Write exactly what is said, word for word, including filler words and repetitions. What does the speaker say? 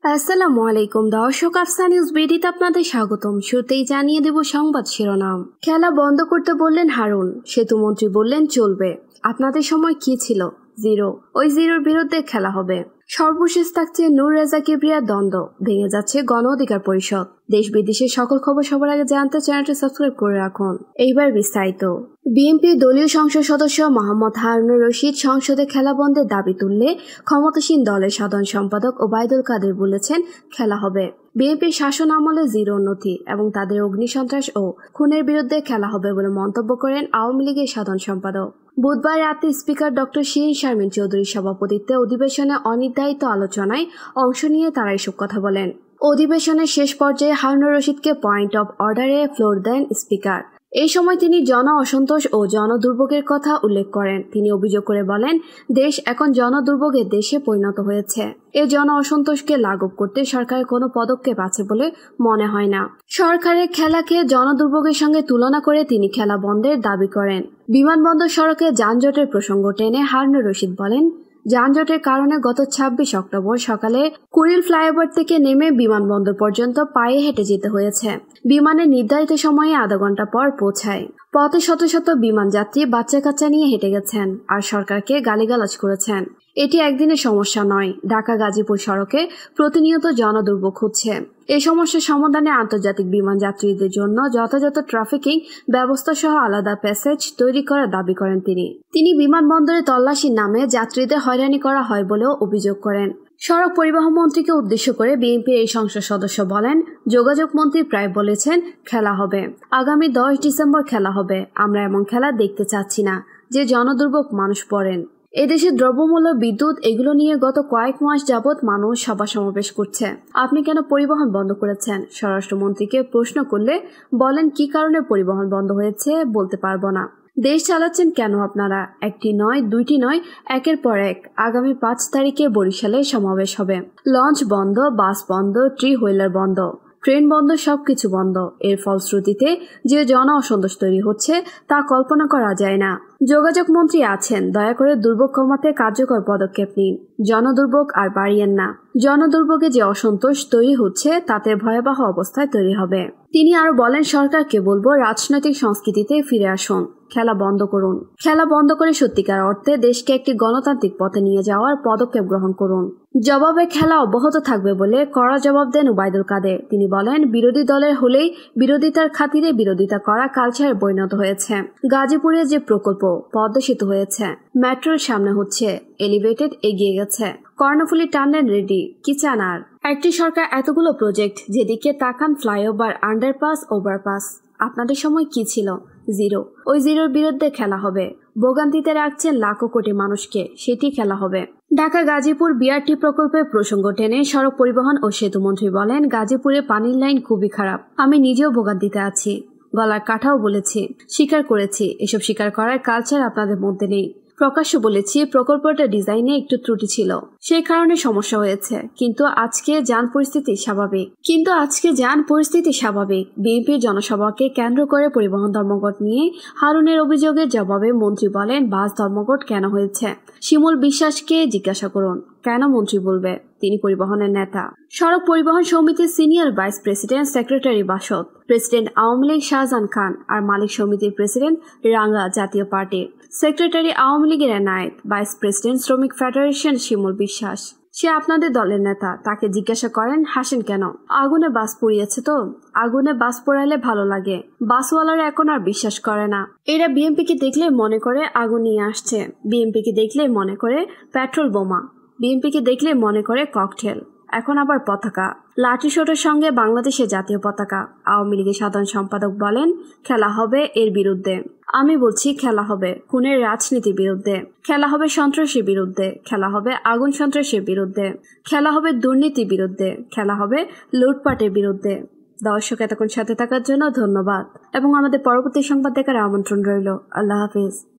আসসালামু আলাইকুম দর্শক, আফসা নিউজ বিডিতে আপনাদের স্বাগতম। শুরুতেই জানিয়ে দেব সংবাদ শিরোনাম। খেলা বন্ধ করতে বললেন হারুন, সেতুমন্ত্রী বললেন চলবে। আপনাদের সময় কি ছিল? জিরো। ওই জিরোর বিরুদ্ধে খেলা হবে। সর্বশেষ থাকছে নূর রেজা কিবরিয়ার দ্বন্দ্ব, ভেঙে যাচ্ছে গণ অধিকার পরিষদ। দেশ বিদেশের সকল খবর সবার আগে জানতে চ্যানেলটি সাবস্ক্রাইব করে রাখুন। এইবার বিস্তারিত। বিএনপির দলীয় সংসদ সদস্য মোহাম্মদ হারুনুর রশিদ সংসদে খেলা বন্ধের দাবি তুললে ক্ষমতাসীন দলের সাধারণ সম্পাদক ওবায়দুল কাদের বলেছেন খেলা হবে। বিএনপির শাসন আমলে জিরো উন্নতি এবং তাদের অগ্নিসন্ত্রাস ও খুনের বিরুদ্ধে খেলা হবে বলে মন্তব্য করেন আওয়ামী লীগের সাধারণ সম্পাদক। বুধবার রাতে স্পিকার ডক্টর শিরিন শারমিন চৌধুরীর সভাপতিত্বে অধিবেশনে অনির্ধারিত আলোচনায় অংশ নিয়ে তারা এসব কথা বলেন। অধিবেশনের শেষ পর্যায়ে হারুনুর রশিদকে পয়েন্ট অব অর্ডারে ফ্লোর দেন স্পিকার। এই সময় তিনি জন অসন্তোষ ও জনদুর্ভোগের কথা উল্লেখ করেন। তিনি অভিযোগ করে বলেন, দেশ এখন জনদুর্ভোগের দেশে পরিণত হয়েছে। এই জন অসন্তোষকে লাঘব করতে সরকারের কোনো পদক্ষেপ আছে বলে মনে হয় না। সরকারের খেলাকে জনদুর্ভোগের সঙ্গে তুলনা করে তিনি খেলা বন্ধের দাবি করেন। বিমানবন্দর সড়কে যানজটের প্রসঙ্গ টেনে হারুনুর রশিদ বলেন, যানজটের কারণে গত ছাব্বিশ অক্টোবর সকালে কুড়িল ফ্লাইওভার থেকে নেমে বিমানবন্দর পর্যন্ত পায়ে হেঁটে যেতে হয়েছে। বিমানের নির্ধারিত সময়ে আধা ঘন্টা পর পৌঁছায়। পথে শত শত বিমান যাত্রী বাচ্চা কাচ্চা নিয়ে হেঁটে গেছেন আর সরকারকে গালিগালাজ করেছেন। এটি একদিনের সমস্যা নয়। ঢাকা গাজীপুর সড়কে প্রতিনিয়ত জনদুর্ভোগ হচ্ছে। এই সমস্যার সমাধানে আন্তর্জাতিক বিমান যাত্রীদের জন্য যথাযথ ট্রাফিকিং ব্যবস্থা সহ আলাদা প্যাসেজ তৈরি করার দাবি করেন তিনি। তিনি বিমানবন্দরে তল্লাশির নামে যাত্রীদের হয়রানি করা হয় বলেও অভিযোগ করেন। সড়ক পরিবহন মন্ত্রীকে উদ্দেশ্য করে বিএনপির এই সংসদ সদস্য বলেন, যোগাযোগ মন্ত্রী প্রায় বলেছেন খেলা হবে। আগামী দশ ডিসেম্বর খেলা হবে। আমরা এমন খেলা দেখতে চাচ্ছি না যে জনদুর্ভোগ মানুষ পড়েন। এদেশে দ্রব্যমূল্য, বিদ্যুৎ এগুলো নিয়ে গত কয়েক মাস যাবৎ মানুষ সভা সমাবেশ করছে। আপনি কেন পরিবহন বন্ধ করেছেন? স্বরাষ্ট্রমন্ত্রীকে প্রশ্ন করলে বলেন, কি কারণে পরিবহন বন্ধ হয়েছে বলতে পারবো না। দেশ চালাচ্ছেন কেন আপনারা? একটি নয়, দুইটি নয়, একের পর এক। আগামী পাঁচ তারিখে বরিশালে সমাবেশ হবে। লঞ্চ বন্ধ, বাস বন্ধ, ট্রি হুইলার বন্ধ, ট্রেন বন্ধ, সবকিছু বন্ধ। এর ফলশ্রুতিতে যে জন অসন্তোষ তৈরি হচ্ছে তা কল্পনা করা যায় না। যোগাযোগ মন্ত্রী আছেন, দয়া করে দুর্ভোগ কমাতে কার্যকর পদক্ষেপ নিন। জনদুর্ভোগ আর বাড়িয়েন না। জনদুর্ভোগে যে অসন্তোষ তৈরি হচ্ছে তাতে ভয়াবহ অবস্থায় তৈরি হবে। তিনি আরো বলেন, সরকারকে বলবো রাজনৈতিক সংস্কৃতিতে ফিরে আসুন। খেলা বন্ধ করুন। খেলা বন্ধ করে সত্যিকার অর্থে দেশকে একটি গণতান্ত্রিক পথে নিয়ে যাওয়ার পদক্ষেপ গ্রহণ করুন। জবাবে খেলা অব্যাহত থাকবে বলে কড়া জবাব দেন ওবায়দুল কাদের। তিনি বলেন, বিরোধী দলের হলেই বিরোধিতার খাতিরে বিরোধিতা করা কালচারে পরিণত হয়েছে। গাজীপুরে যে প্রকল্প পদ্মা সেতু হয়েছে, মেট্রোর সামনে হচ্ছে, এলিভেটেড এগিয়ে গেছে, কর্ণফুলী টার্নেল রেডি, কি চান আর? একটি সরকার এতগুলো প্রজেক্ট, যেদিকে তাকান ফ্লাইওভার, আন্ডারপাস, ওভারপাস। আপনাদের সময় কি ছিল? জিরো। ওই জিরোর বিরুদ্ধে খেলা হবে। ভোগান্তিতে রাখছেন লাখো কোটি মানুষকে, সেটি খেলা হবে। ঢাকা গাজীপুর বিআরটি প্রকল্পের প্রসঙ্গ টেনে সড়ক পরিবহন ও সেতু মন্ত্রী বলেন, গাজীপুরে পানির লাইন খুবই খারাপ। আমি নিজেও ভোগান্তিতে আছি। গলার কাঠাও বলেছি, স্বীকার করেছি। এসব স্বীকার করার কালচার আপনাদের মধ্যে নেই। প্রকাশ্য বলেছি, প্রকল্পটা ডিজাইনে একটু ত্রুটি ছিল, সেই কারণে সমস্যা হয়েছে। কিন্তু আজকে যান পরিস্থিতি স্বাভাবিক কিন্তু আজকে যান পরিস্থিতি স্বাভাবিক বিএনপির জনসভাকে কেন্দ্র করে পরিবহন ধর্মঘট নিয়ে হারুনের অভিযোগের জবাবে মন্ত্রী বলেন, বাস ধর্মঘট কেন হয়েছে শিমুল বিশ্বাসকে জিজ্ঞাসা করুন। কেন মন্ত্রী বলবে? তিনি পরিবহনের নেতা। সড়ক পরিবহন সমিতির senior vice president secretary BASAD, president Awami League Shahjahan Khan আর মালিক সমিতির প্রেসিডেন্ট রাঙ্গা জাতীয় পার্টির, সেক্রেটারি আওয়ামী লীগের এনায়েত, ভাইস প্রেসিডেন্ট শ্রমিক ফেডারেশন শিমুল বিশ্বাস। সে আপনাদের দলের নেতা। তাকে জিজ্ঞাসা করেন, হাসেন কেন? আগুনে বাস পুড়িয়েছে তো। আগুনে বাস পোড়াইলে ভালো লাগে। বাসওয়ালারা এখন আর বিশ্বাস করে না। এরা বিএনপিকে দেখলে মনে করে আগুন নিয়ে আসছে। বিএনপিকে দেখলে মনে করে পেট্রোল বোমা। বিএনপিকে দেখলে মনে করে ককটেল। এখন আবার পতাকা, লাঠি সোটের সঙ্গে বাংলাদেশের জাতীয় পতাকা। আওয়ামী লীগের সাধারণ সম্পাদক বলেন, খেলা হবে এর বিরুদ্ধে। আমি বলছি খেলা হবে খুনের রাজনীতির বিরুদ্ধে, খেলা হবে সন্ত্রাসের বিরুদ্ধে, খেলা হবে আগুন সন্ত্রাসের বিরুদ্ধে, খেলা হবে দুর্নীতির বিরুদ্ধে, খেলা হবে লুটপাটের বিরুদ্ধে। দর্শক এতক্ষণ সাথে থাকার জন্য ধন্যবাদ এবং আমাদের পরবর্তী সংবাদ দেখার আমন্ত্রণ রইল। আল্লাহ হাফিজ।